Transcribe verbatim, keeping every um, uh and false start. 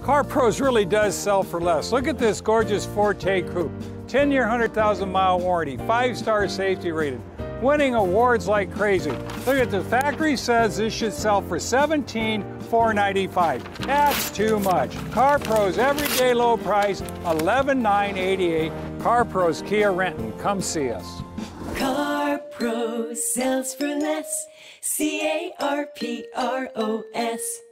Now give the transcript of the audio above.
Car Pros really does sell for less. Look at this gorgeous Forte coupe. ten year, one hundred thousand mile warranty, five star safety rated, winning awards like crazy. Look at the factory says this should sell for seventeen thousand four hundred ninety-five dollars. That's too much. Car Pros everyday low price, eleven thousand nine hundred eighty-eight dollars. Car Pros Kia Renton. Come see us. Car Pros sells for less. C A R P R O S.